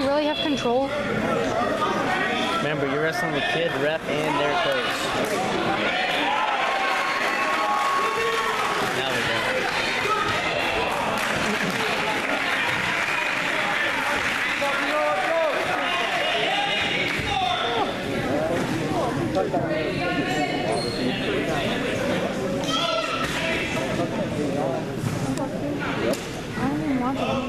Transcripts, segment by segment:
really have control? Remember, you're wrestling the kid, ref, and their coach. Now we're done. I don't even want to.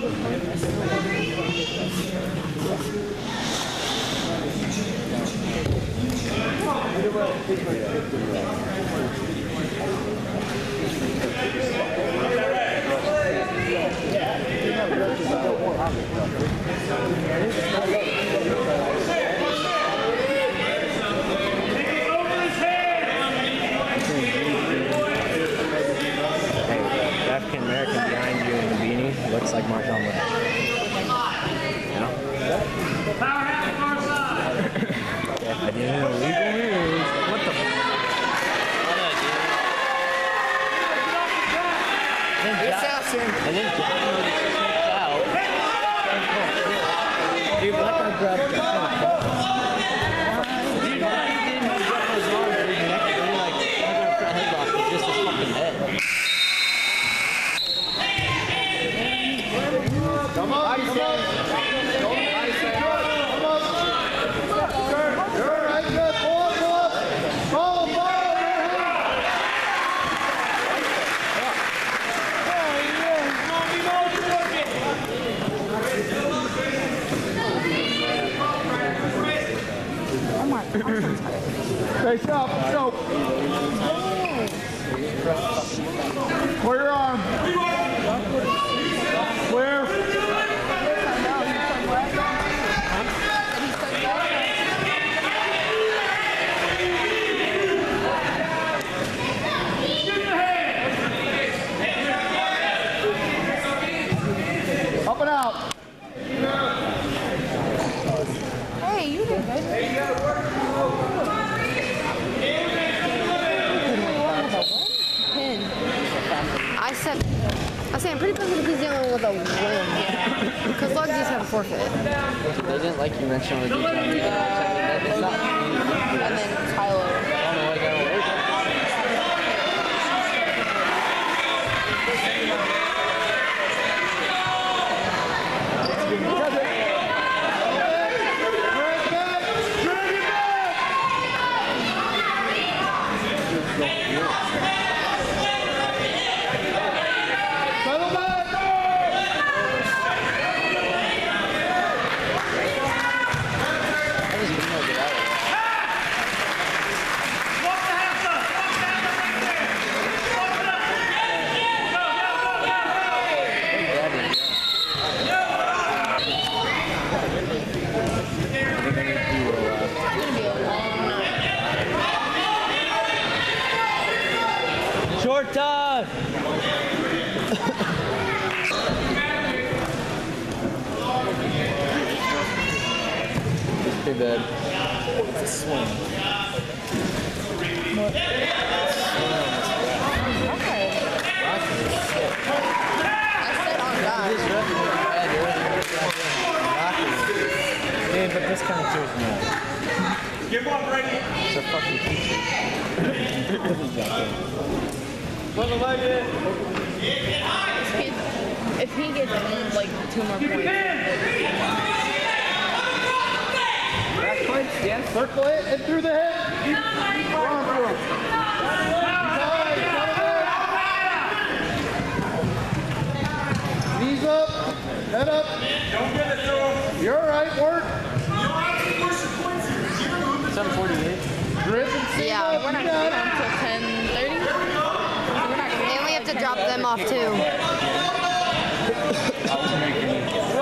African American behind you in the beanie looks like Marshawn Lynch. You know? I didn't know legal news. What the fuck? And then Jack sneaks out. Dude, let that grab Jack. Dude, he didn't know Jack was on, but he connected. He like, I'm gonna front headlock with just his fucking head. Come on, come on. You're all right, good. Pull up, pull up. Follow, follow. Face up, go. Clear your arm. Clear. Up and out. Hey, you did good. Pin. I said I'm pretty positive he's the only one with a win. Because Lugsies have a forfeit. They didn't like you mentioned with the it's not. And then Tyler. I don't know why you got away with it. Short time! It's too bad. It's a swing. What? I said on God. Yeah, but this kind of cheers me out. Give one, Brady. It's a fucking teacher. Put the leg in. If he gets like 2 more points. Back punch, stand, circle it, and through the hip. Keep arm through. Knees up, head up. Don't get it through. You're all right, work. 748. Grip and sit Yeah, up. we're not going to get until 10:30. They only have to drop them off too. I was making